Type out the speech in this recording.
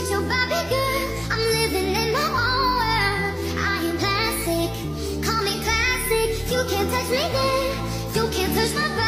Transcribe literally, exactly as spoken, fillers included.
with your Barbie girl. I'm living in my own world. I am plastic, call me plastic. You can't touch me there, you can't touch my body.